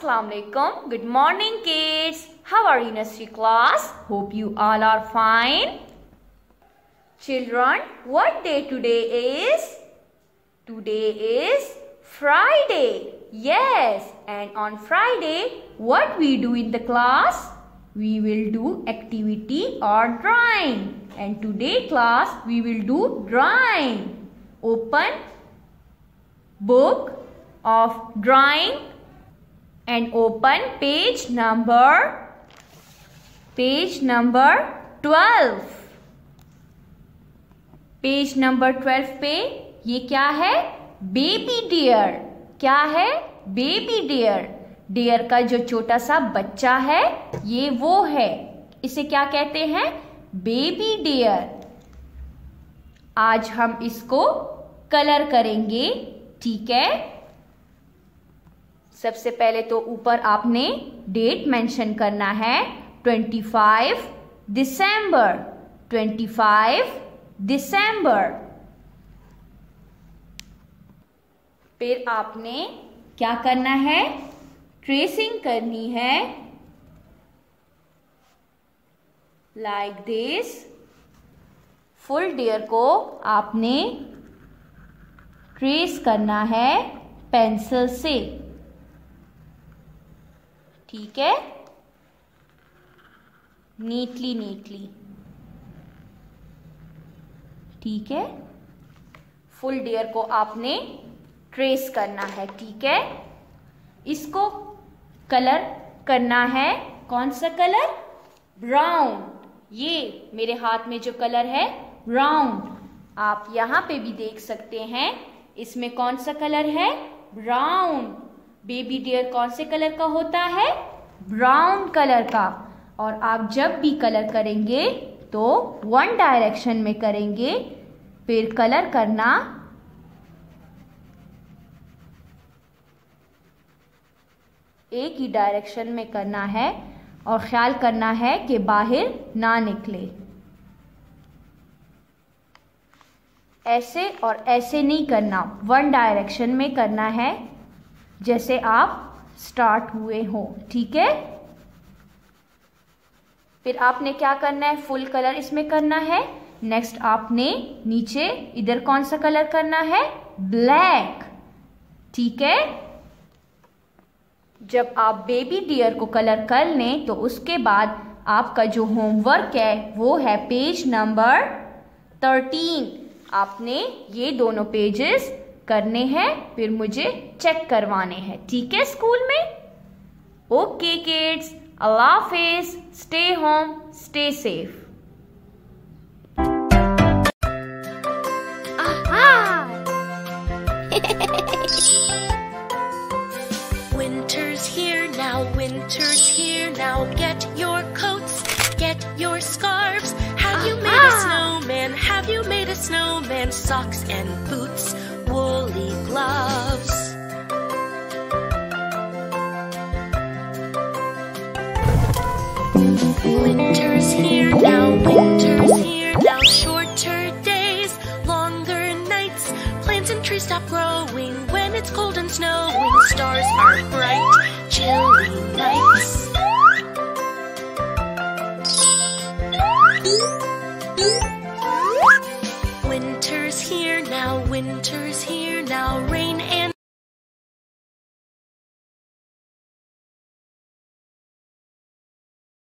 Assalamualaikum. Good morning, kids. How are you, nursery class? Hope you all are fine. Children, what day today is? Today is Friday. Yes, and on Friday, what we do in the class? We will do activity or drawing. And today class, we will do drawing. Open book of drawing and open page number 12. Page number 12 पे ये क्या है? Baby dear. क्या है? Baby dear. Dear का जो छोटा सा बच्चा है ये वो है. इसे क्या कहते हैं? Baby dear. आज हम इसको कलर करेंगे. ठीक है. सबसे पहले तो ऊपर आपने डेट मेंशन करना है. 25 दिसंबर. 25 दिसंबर. फिर आपने क्या करना है? ट्रेसिंग करनी है. Like this. फुल डियर को आपने ट्रेस करना है पेंसिल से. ठीक है. नीटली. ठीक है. फुल डियर को आपने ट्रेस करना है. ठीक है. इसको कलर करना है. कौन सा कलर? ब्राउन. ये मेरे हाथ में जो कलर है ब्राउन. आप यहां पे भी देख सकते हैं. इसमें कौन सा कलर है? ब्राउन. बेबी डियर कौन से कलर का होता है? ब्राउन कलर का. और आप जब भी कलर करेंगे तो वन डायरेक्शन में करेंगे. फिर कलर करना एक ही डायरेक्शन में करना है और ख्याल करना है कि बाहर ना निकले. ऐसे और ऐसे नहीं करना. वन डायरेक्शन में करना है जैसे आप स्टार्ट हुए हो. ठीक है. फिर आपने क्या करना है? फुल कलर इसमें करना है. नेक्स्ट आपने नीचे इधर कौन सा कलर करना है? ब्लैक. ठीक है. जब आप बेबी डियर को कलर कर लें तो उसके बाद आपका जो होमवर्क है वो है पेज नंबर 13. आपने ये दोनों पेजेस करने हैं. फिर मुझे चेक करवाने हैं. ठीक है. स्कूल में. Okay kids. अल्लाह हाफिज. Stay home. Stay safe. Winter's here now, winter's here now. Get your coats, get your scarves. Have you made a snowman? Have you made a snowman? Socks and boots, woolly gloves. Winter's here now, winter's here now. Shorter days, longer nights. Plants and trees stop growing when it's cold and snowing. Stars are bright, chilly nights. Winter's here now, winter's here